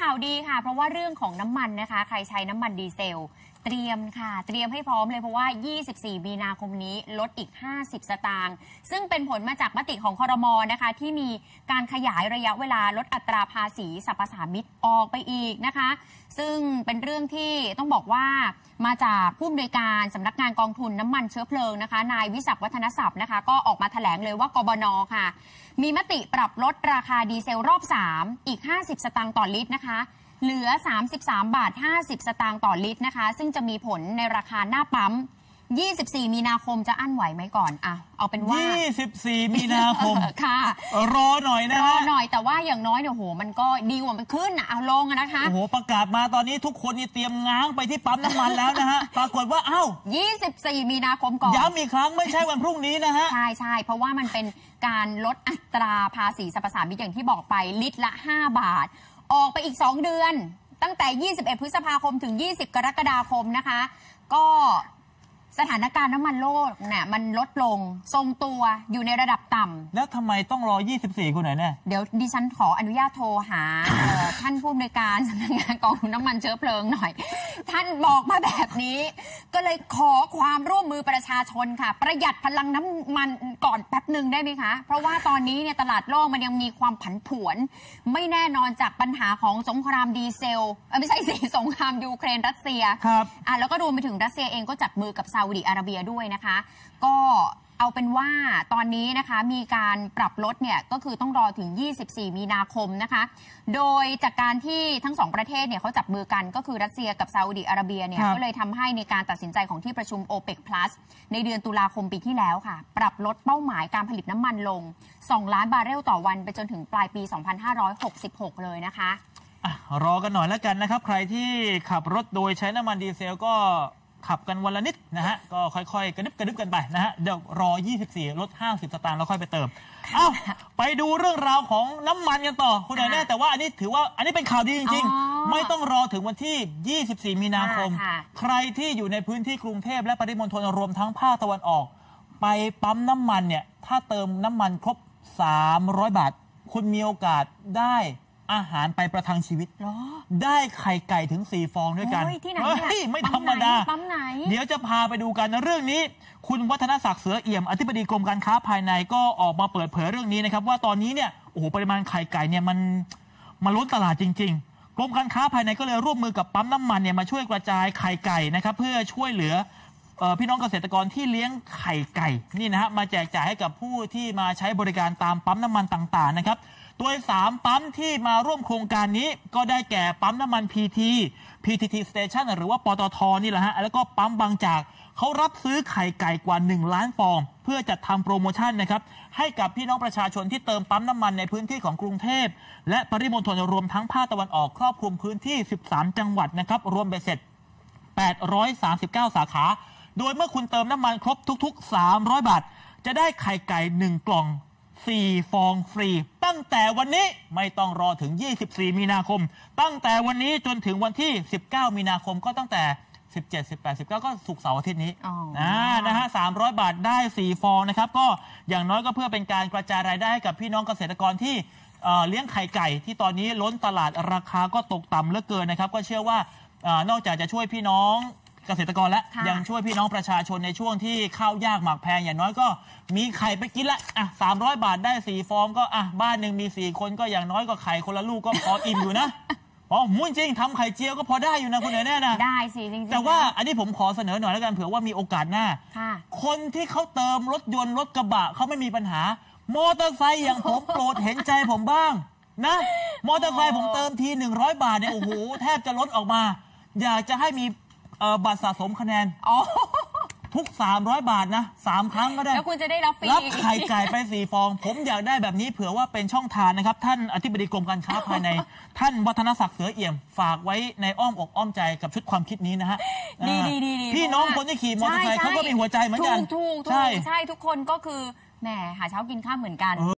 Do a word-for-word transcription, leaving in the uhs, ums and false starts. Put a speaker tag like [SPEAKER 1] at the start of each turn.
[SPEAKER 1] ข่าวดีค่ะเพราะว่าเรื่องของน้ำมันนะคะใครใช้น้ำมันดีเซลเตรียมค่ะเตรียมให้พร้อมเลยเพราะว่ายี่สิบสี่มีนาคมนี้ลดอีกห้าสิบสตางค์ซึ่งเป็นผลมาจากมติของครม.นะคะที่มีการขยายระยะเวลาลดอัตราภาษีสรรพสามิตออกไปอีกนะคะซึ่งเป็นเรื่องที่ต้องบอกว่ามาจากผู้อำนวยการสำนักงานกองทุนน้ำมันเชื้อเพลิงนะคะนายวิศักดิ์วัฒนศัพท์นะคะก็ออกมาแถลงเลยว่ากบน.ค่ะมีมติปรับลดราคาดีเซลรอบสามอีกห้าสิบสตางค์ต่อลิตรนะคะเหลือสามสิบสามบาทห้าสิบสตางค์ต่อลิตรนะคะซึ่งจะมีผลในราคาหน้าปั๊มยี่สิบสี่มีนาคมจะอั้นไหวไหมก่อนอ่ะเอาเป็นว่า
[SPEAKER 2] ยี่สิบสี่มีนาคม
[SPEAKER 1] ค่ะ
[SPEAKER 2] รอหน่อยนะ
[SPEAKER 1] รอหน่อยแต่ว่าอย่างน้อยเนี่ยโหมันก็ดีกว่ามันขึ้นอ่ะเอาลงนะคะ
[SPEAKER 2] โอ้โหประกาศมาตอนนี้ทุกคนนี่เตรียมง้างไปที่ปั๊มน้ำมันแล้วนะฮะปรากฏว่าเอ้า
[SPEAKER 1] ยี่สิบสี่มีนาคมก่อน
[SPEAKER 2] ย้ำอีกครั้งไม่ใช่วันพรุ่งนี้นะฮะ
[SPEAKER 1] ใช่ใช่เพราะว่ามันเป็นการลดอัตราภาษีสรรพสามิตอย่างที่บอกไปลิตรละห้าบาทออกไปอีกสองเดือนตั้งแต่ยี่สิบเอ็ดพฤษภาคมถึงยี่สิบกรกฎาคมนะคะก็สถานการณ์น้ำมันโลกเนี่ยมันลดลงทรงตัวอยู่ในระดับต่ำ
[SPEAKER 2] แล้วทำไมต้องรอยี่สิบสี่คนไหนเนี่ย
[SPEAKER 1] เดี๋ยวดิฉันขออนุญาตโทรหา ท่านผู้อำนวยการสำนักงานกองทุนน้ำมันเชื้อเพลิงหน่อยท่านบอกมาแบบนี้ก็เลยขอความร่วมมือประชาชนค่ะประหยัดพลังน้ำมันก่อนแป๊บหนึ่งได้ไหมคะเพราะว่าตอนนี้เนี่ยตลาดโลกมันยังมีความผันผวนไม่แน่นอนจากปัญหาของสงครามดีเซลไม่ใช่สิสงครามยูเครนรัสเซีย
[SPEAKER 2] ครับ
[SPEAKER 1] อ่ะแล้วก็รวมไปถึงรัสเซียเองก็จับมือกับซาอุดิอาระเบียด้วยนะคะก็เอาเป็นว่าตอนนี้นะคะมีการปรับลดเนี่ยก็คือต้องรอถึงยี่สิบสี่มีนาคมนะคะโดยจากการที่ทั้งสองประเทศเนี่ยเขาจับมือกันก็คือรัสเซียกับซาอุดิอาระเบียเนี่ยก็เลยทำให้ในการตัดสินใจของที่ประชุม โอเปก พลัส ในเดือนตุลาคมปีที่แล้วค่ะปรับลดเป้าหมายการผลิตน้ำมันลงสองล้านบาร์เรลต่อวันไปจนถึงปลายปีสองพันห้าร้อยหกสิบหกเลยนะคะ
[SPEAKER 2] อ่ะรอกันหน่อยแล้วกันนะครับใครที่ขับรถโดยใช้น้ำมันดีเซลก็ขับกันวันละนิดนะฮะก็ค่อยๆกระดึบกระดึบกันไปนะฮะเดี๋ยวรอยี่สิบสี่ลดห้าสิบสตางค์แล้วค่อยไปเติมเอ้าไปดูเรื่องราวของน้ำมันกันต่อคุณแน่แต่ว่าอันนี้ถือว่าอันนี้เป็นข่าวดีจริงๆไม่ต้องรอถึงวันที่ยี่สิบสี่มีนาคมใครที่อยู่ในพื้นที่กรุงเทพและปริมณฑลรวมทั้งภาคตะวันออกไปปั๊มน้ำมันเนี่ยถ้าเติมน้ำมันครบสามร้อยบาทคุณมีโอกาสได้อาหารไปประทังชีวิตได้ไข่ไก่ถึงสี่ฟองด้วยกัน
[SPEAKER 1] ที่ไหน
[SPEAKER 2] ไม่ธรรมดา
[SPEAKER 1] ปั๊มไหน
[SPEAKER 2] เดี๋ยวจะพาไปดูกันเรื่องนี้คุณวัฒนศักดิ์เสือเอี่ยมอธิบดีกรมการค้าภายในก็ออกมาเปิดเผยเรื่องนี้นะครับว่าตอนนี้เนี่ยโอ้โหปริมาณไข่ไก่เนี่ยมันมาล้นตลาดจริงๆกรมการค้าภายในก็เลยร่วมมือกับปั๊มน้ำมันเนี่ยมาช่วยกระจายไข่ไก่นะครับเพื่อช่วยเหลือพี่น้องเกษตรกรที่เลี้ยงไข่ไก่นี่นะฮะมาแจกจ่ายให้กับผู้ที่มาใช้บริการตามปั๊มน้ำมันต่างๆนะครับโดยสามปั๊มที่มาร่วมโครงการนี้ก็ได้แก่ปั๊มน้ำมัน พี ที พี ที ที Station หรือว่าปตท.นี่แหละฮะแล้วก็ปั๊มบางจากเขารับซื้อไข่ไก่กว่าหนึ่งล้านฟองเพื่อจัดทำโปรโมชั่นนะครับให้กับพี่น้องประชาชนที่เติมปั๊มน้ำมันในพื้นที่ของกรุงเทพและปริมณฑลรวมทั้งภาคตะวันออกครอบคลุมพื้นที่สิบสามจังหวัดนะครับรวมเบ็ดเสร็จแปดร้อยสามสิบเก้าสาขาโดยเมื่อคุณเติมน้ำมันครบทุกๆสามร้อยบาทจะได้ไข่ไก่หนึ่งกล่องสี่ฟองฟรีตั้งแต่วันนี้ไม่ต้องรอถึงยี่สิบสี่มีนาคมตั้งแต่วันนี้จนถึงวันที่สิบเก้ามีนาคมก็ตั้งแต่สิบเจ็ด สิบแปด สิบเก้าก็ศุกร์เสาร์อาทิตย์นี้นะนะฮะสามร้อยบาทได้สี่ฟองนะครับก็อย่างน้อยก็เพื่อเป็นการกระจายรายได้ให้กับพี่น้องเกษตรกรที่เลี้ยงไข่ไก่ที่ตอนนี้ล้นตลาดราคาก็ตกต่ำเหลือเกินนะครับก็เชื่อว่านอกจากจะช่วยพี่น้องเกษตรกรและยังช่วยพี่น้องประชาชนในช่วงที่ข้าวยากหมากแพงอย่างน้อยก็มีไข่ไปกินละอ่ะสามร้อยบาทได้สี่ฟองก็อ่ะบ้านหนึ่งมีสี่คนก็อย่างน้อยก็ไข่คนละลูกก็พออิ่มอยู่นะอ๋อมุ่งจริงทำไข่เจียวก็พอได้อยู่นะคุณแน่ๆนะ
[SPEAKER 1] ได้สิจริงๆ
[SPEAKER 2] แต่ว่าอันนี้ผมขอเสนอหน่อยแล้วกันเผื่อว่ามีโอกาสหน้าคนที่เขาเติมรถยนต์รถกระบะเขาไม่มีปัญหามอเตอร์ไซค์อย่างผมโปรดเห็นใจผมบ้างนะมอเตอร์ไซค์ผมเติมทีหนึ่งร้อยบาทเนี่ยโอ้โหแทบจะลดออกมาอยากจะให้มีบัตรสะสมคะแนนทุกสามร้อยบาทนะสามครั้งก็ได้
[SPEAKER 1] แล้วคุณจะได้รับฟรี
[SPEAKER 2] รับไข่ไก่ไปสี่ฟองผมอยากได้แบบนี้เผื่อว่าเป็นช่องทางนะครับท่านอธิบดีกรมการค้าภายในท่านวัฒนศักดิ์เสือเอี่ยมฝากไว้ในอ้อมอกอ้อมใจกับชุดความคิดนี้นะฮะ
[SPEAKER 1] ดี
[SPEAKER 2] พี่น้องคนที่ขี่มอเตอร์ไซค์เขาก็มีหัวใจเหมือนกัน
[SPEAKER 1] ถูกถูกใช่ใช่ทุกคนก็คือแหมหาเช้ากินข้าวเหมือนกัน